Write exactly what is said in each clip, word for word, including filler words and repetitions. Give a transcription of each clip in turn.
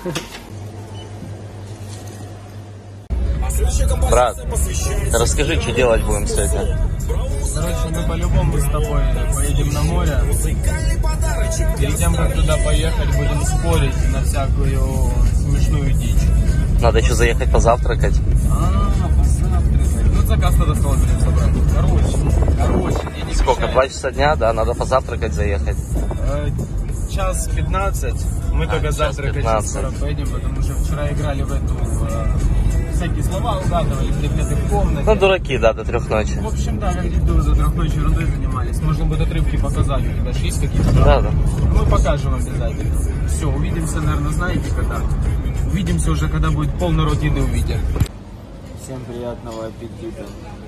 Брат, расскажи, что делать будем сегодня. Короче, мы по-любому с тобой поедем на море. Перед тем, как туда поехать, будем спорить на всякую смешную дичь. Надо еще заехать позавтракать. А, позавтракать. Ну, заказ надо сразу собрать. Короче, короче. Не Сколько? Два часа дня, да? Надо позавтракать заехать. Э, час пятнадцать. Мы а, только завтракать скоро поедем, потому что вчера играли в эту... Э, всякие слова угадывали, предметы в комнате. Ну, дураки, да, до трех ночи. В общем, да, как деду за трех ночи ерундой занимались. Можно будет отрывки показать. У тебя же есть какие-то? Да, да. Мы покажем обязательно. Все, увидимся, наверное, знаете когда? Увидимся уже, когда будет полный рот еды увидим. Всем приятного аппетита.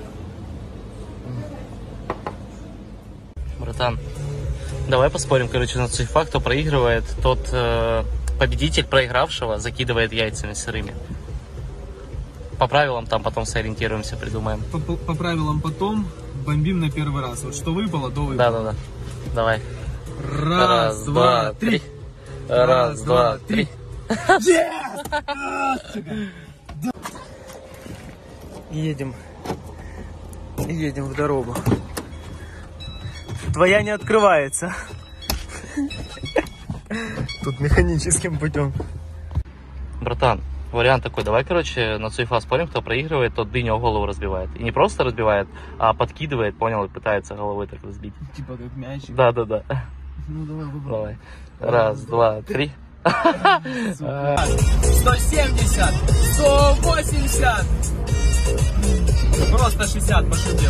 Братан, давай поспорим, короче, на цифра, кто проигрывает, тот э, победитель проигравшего закидывает яйцами сырыми. По правилам там потом сориентируемся, придумаем. По, по, по правилам потом бомбим на первый раз. Вот что выпало, то выпало. Да, да, да. Давай. Раз, раз два, три. Раз, раз два, три. Едем. Едем в дорогу. Твоя не открывается. Тут механическим путем. Братан, вариант такой, давай, короче, на цуефа спорим, кто проигрывает, тот дыню о голову разбивает. И не просто разбивает, а подкидывает, понял, и пытается головой так разбить. Типа как мячик? Да, да, да. Ну давай, попробуй. Давай. Раз, два, три. сто семьдесят, сто восемьдесят. Просто шестьдесят пошутил.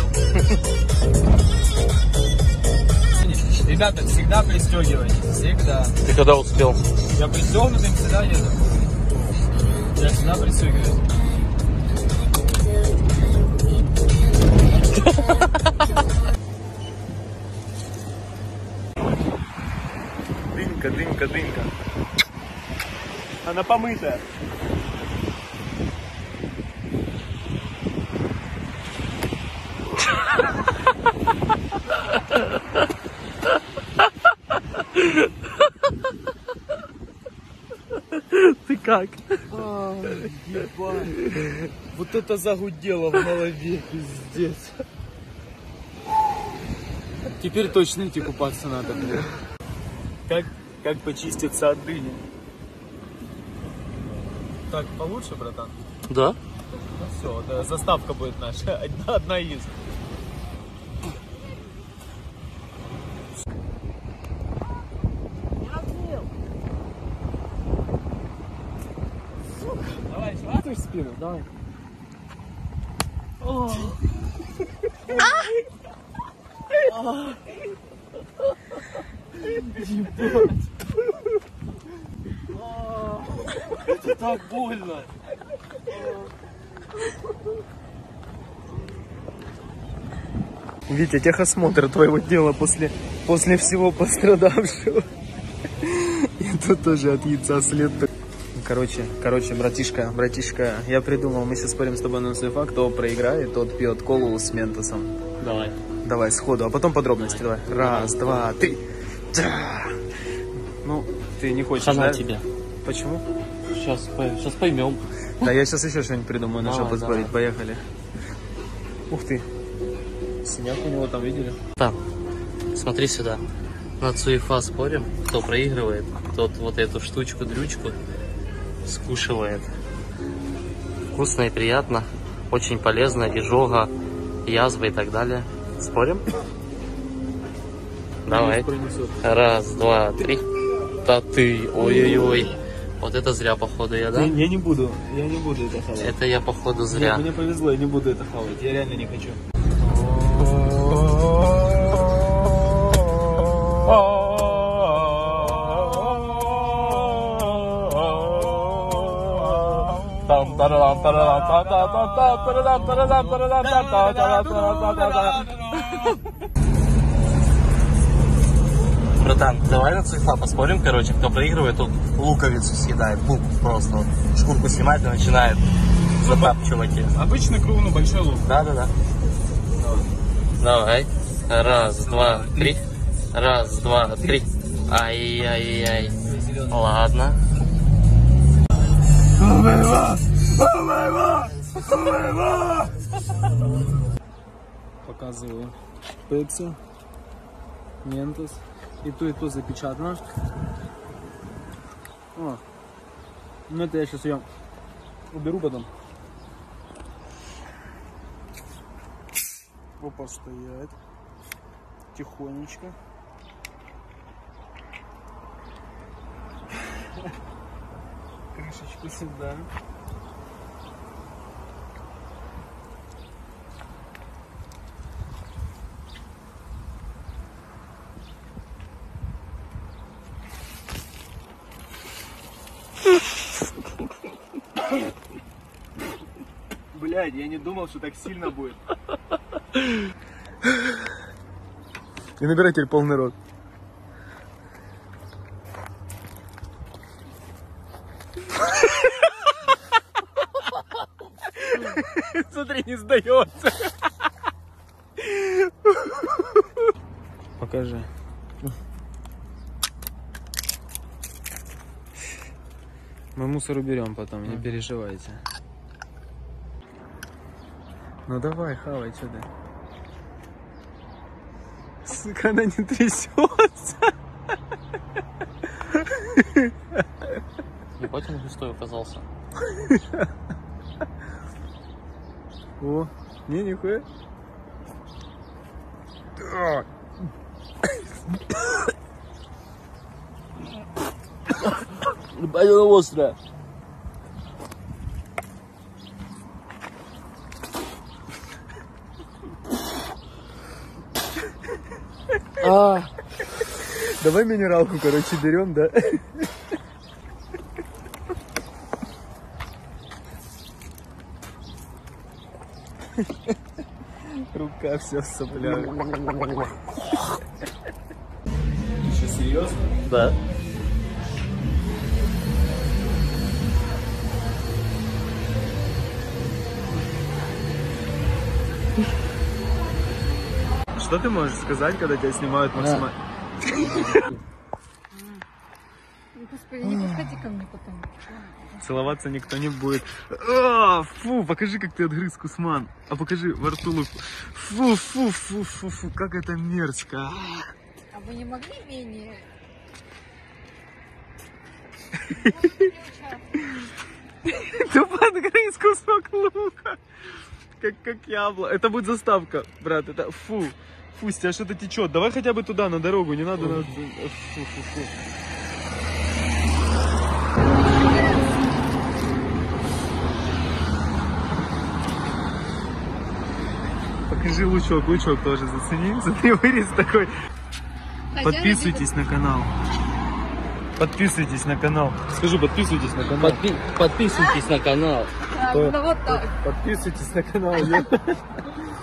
Ребята, всегда пристегивайтесь. Всегда. Ты когда успел? Я пристегнутым всегда еду. Я всегда пристегиваюсь. Дынька, дынька, дынька. Она помытая. Ты как? А, ебать. Вот это загудело в голове, пиздец. Теперь точно идти купаться надо, блин. Как, как почиститься от дыни? Так получше, братан? Да? Ну все, да, заставка будет наша, одна, одна из. Давай, шватывай спину, давай. О. Ебать. Это так больно. Витя, техосмотр твоего тела после, после всего пострадавшего. И тут тоже от яйца след. Короче, короче, братишка, братишка, я придумал, мы сейчас спорим с тобой на цифра, кто проиграет, тот пьет колу с ментосом. Давай. Давай, сходу, а потом подробности, давай. давай. Раз, два, три. Да. Ну, ты не хочешь, Хана да? тебе. Почему? Сейчас, сейчас поймем. Да, я сейчас еще что-нибудь придумаю, на что поспорить, поехали. Ух ты. Синяк у него там, видели? Так, смотри сюда. На цуефа спорим, кто проигрывает, тот вот эту штучку-дрючку скушивает. Вкусно и приятно, очень полезно, изжога, язвы и так далее. Спорим? Давай. Раз, два, три. Да ты, ой-ой-ой. Вот это зря, походу, я, да? Я, я не буду, я не буду это хавать. Это я, походу, зря. Мне, мне повезло, я не буду это хавать, я реально не хочу. Братан, давай на цифра поспорим, короче, кто проигрывает, тот луковицу съедает, лук просто, вот, шкурку снимает и начинает затапчивать ее. Обычный круг, ну большой лук. Да-да-да. Давай. Раз, два, три. Раз, два, три. Ай-яй-яй. Ладно. Показываю Пепси, Ментос. И то, и то запечатано. О, ну это я сейчас ее уберу потом. Опа, стоять. Тихонечко. Крышечку сюда. Блядь, я не думал, что так сильно будет. И набирай теперь полный рот. Смотри, не сдается. Покажи. Мы мусор уберем потом, не переживайте. Ну давай, хавай, что ты? Сука, она не трясется. Ебать, он густой оказался. О, не, нихуя. Ебать, она острая. А, давай минералку, короче, берем, да? Рука вся в соплях. Что, серьезно? Да. Что ты можешь сказать, когда тебя снимают максимально? Господи, не подходи ко мне потом. Целоваться никто не будет. А, фу, покажи, как ты отгрыз, Кусман. А покажи во рту луку. Фу, фу, фу, фу, фу, как это мерзко. А вы не могли менее? Тупо отгрыз кусок лука. Как, как яблоко. Это будет заставка, брат. Это фу. Фу, с тебя что-то течет. Давай хотя бы туда, на дорогу. Не надо на... Фу, фу, фу. Покажи лучок. Лучок тоже зацени. Смотри, вырез такой. Подписывайтесь на канал. Подписывайтесь на канал. Скажу, подписывайтесь на канал. Подпи- подписывайтесь на канал. Да, ну вот так. Подписывайтесь на канал.